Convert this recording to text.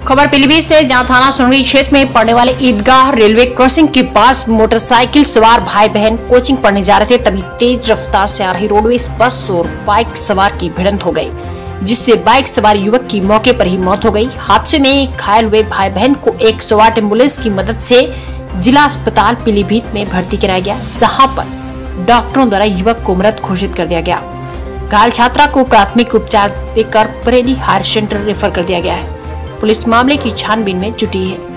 खबर पीलीभीत से, जहां थाना सुनरी क्षेत्र में पड़ने वाले ईदगाह रेलवे क्रॉसिंग के पास मोटरसाइकिल सवार भाई बहन कोचिंग पढ़ने जा रहे थे, तभी तेज रफ्तार से आ रही रोडवेज बस और बाइक सवार की भिड़ंत हो गई, जिससे बाइक सवार युवक की मौके पर ही मौत हो गई। हादसे में घायल हुए भाई बहन को 108 एम्बुलेंस की मदद से जिला अस्पताल पीलीभीत में भर्ती कराया गया, जहाँ पर डॉक्टरों द्वारा युवक को मृत घोषित कर दिया गया। घायल छात्रा को प्राथमिक उपचार देकर बरेली हायर सेंटर रेफर कर दिया गया है। पुलिस मामले की छानबीन में जुटी है।